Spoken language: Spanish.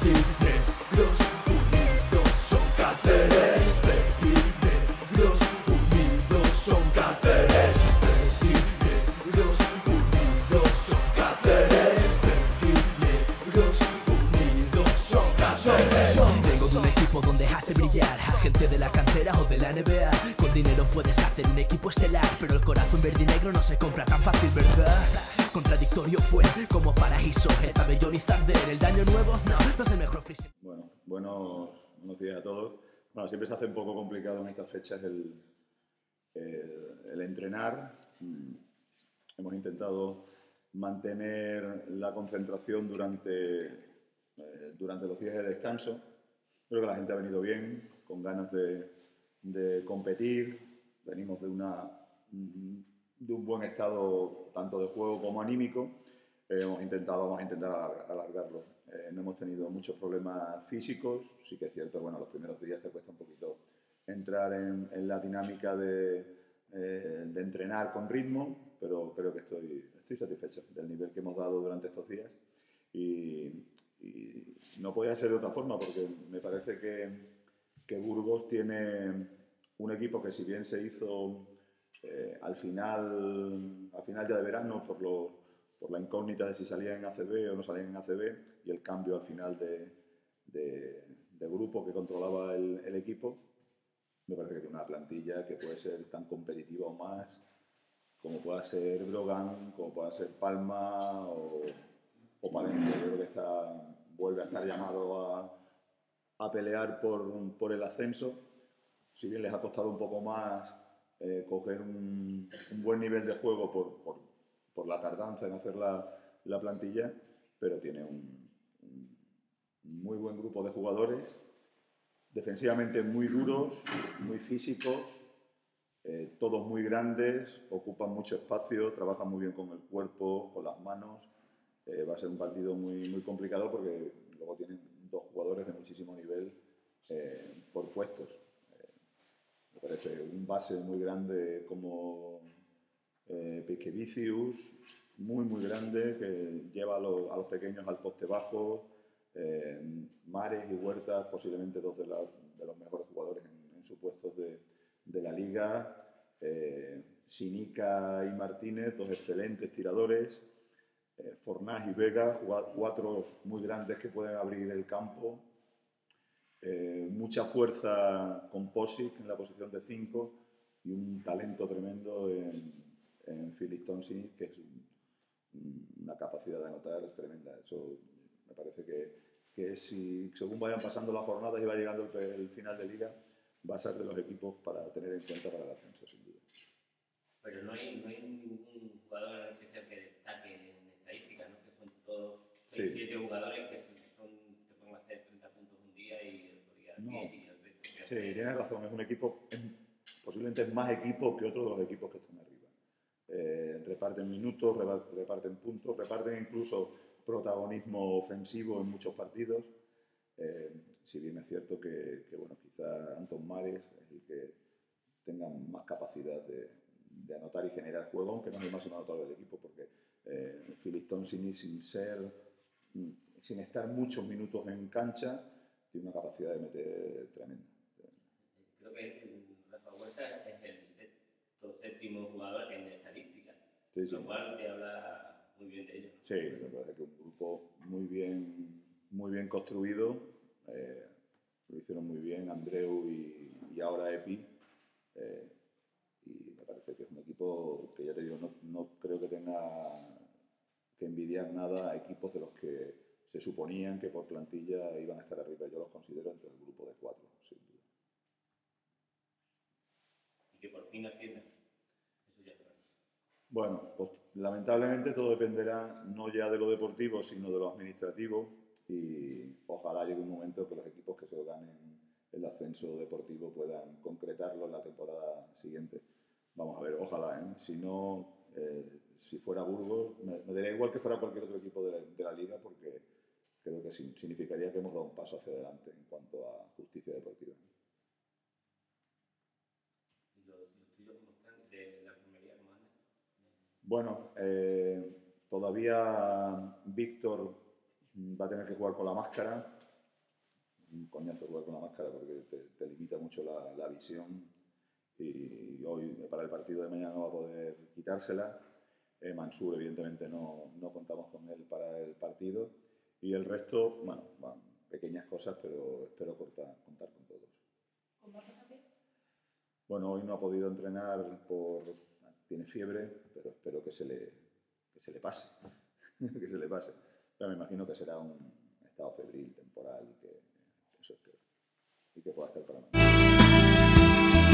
Perdinegros unidos son Cáceres. Perdinegros unidos son Cáceres. Perdinegros unidos son Cáceres. Perdinegros unidos son Cáceres. Vengo de un equipo donde hace brillar a gente de la cantera o de la NBA. Con dinero puedes hacer un equipo estelar, pero el corazón verde y negro no se compra tan fácil, ¿verdad? Contradictorio fue como paraíso el pabellón y Zarder. El daño nuevo, no es el mejor freestyle. Bueno, buenos días a todos. Bueno, siempre se hace un poco complicado en estas fechas el entrenar. Hemos intentado mantener la concentración durante los días de descanso. Creo que la gente ha venido bien, con ganas de competir. Venimos de un buen estado tanto de juego como anímico. Vamos a intentar alargarlo. No hemos tenido muchos problemas físicos. Sí que es cierto, bueno, los primeros días te cuesta un poquito entrar en la dinámica de entrenar con ritmo, pero creo que estoy satisfecho del nivel que hemos dado durante estos días. Y no podía ser de otra forma, porque me parece que Burgos tiene un equipo que, si bien se hizo al final ya de verano por la incógnita de si salía en ACB o no salía en ACB, y el cambio al final de grupo que controlaba el equipo, me parece que tiene una plantilla que puede ser tan competitiva o más como pueda ser Brogan, como pueda ser Palma o Palencia. Yo creo que vuelve a estar llamado a pelear por el ascenso. Si bien les ha costado un poco más coger un buen nivel de juego por la tardanza en hacer la plantilla, pero tiene un muy buen grupo de jugadores, defensivamente muy duros, muy físicos, todos muy grandes, ocupan mucho espacio, trabajan muy bien con el cuerpo, con las manos. Va a ser un partido muy, muy complicado, porque luego tienen dos jugadores de muchísimo nivel por puestos. Me parece un base muy grande como Piquevicius, muy, muy grande, que lleva a los pequeños al poste bajo. Mares y Huertas, posiblemente dos de los mejores jugadores en sus puestos de la liga. Sinica y Martínez, dos excelentes tiradores. Fornás y Vega, cuatro muy grandes que pueden abrir el campo. Mucha fuerza con Posic en la posición de 5 y un talento tremendo en Philip Thompson, que es una capacidad de anotar tremenda. Eso me parece que según vayan pasando las jornadas y va llegando el final de liga, va a ser de los equipos para tener en cuenta para el ascenso, sin duda. Pero no hay ningún jugador en especial que destaque en estadísticas, ¿no? Que son todos 6-7 jugadores que te pueden hacer 30 puntos un día y el otro día 10 y el resto. Sí, tienes razón, es un equipo, posiblemente es más equipo que otros de los equipos que están arriba. Reparten minutos, reparten puntos, reparten incluso protagonismo ofensivo en muchos partidos. Si bien es cierto que bueno, quizá Anton Mares es el que tenga más capacidad de anotar y generar juego, aunque no es el máximo anotador del equipo, porque Philip Thompson, sin estar muchos minutos en cancha, tiene una capacidad de meter tremenda. Creo que Rafa Huerta es el séptimo jugador en estadística, Sí. Lo cual te habla muy bien de ellos. Sí, me parece que un grupo muy bien construido. Lo hicieron muy bien Andreu y ahora Epi. Y me parece que es un equipo que, ya te digo, no creo que tenga que envidiar nada a equipos de los que se suponían que por plantilla iban a estar arriba. Yo los considero entre el grupo de 4, sin duda. Y que por fin asciendan. Eso ya es verdad. Bueno, pues lamentablemente todo dependerá no ya de lo deportivo, sino de lo administrativo, y ojalá llegue un momento que los equipos que se ganen el ascenso deportivo puedan concretarlo en la temporada siguiente. Vamos a ver, ojalá, ¿eh? Si no, si fuera Burgos, me daría igual que fuera cualquier otro equipo de la liga, porque creo que significaría que hemos dado un paso hacia adelante en cuanto a justicia deportiva. ¿Y los tuyos cómo están? ¿De la enfermería cómo andan? Bueno, todavía Víctor va a tener que jugar con la máscara. un coñazo jugar con la máscara porque te limita mucho la visión y hoy para el partido de mañana no va a poder quitársela. Mansur evidentemente no contamos con él para el partido y el resto, bueno, pequeñas cosas, pero espero contar con todos. ¿Con Borja también? Bueno, hoy no ha podido entrenar tiene fiebre, pero espero que se le pase, que se le pase. Pero me imagino que será un estado febril temporal y que eso espero y que pueda estar para mañana.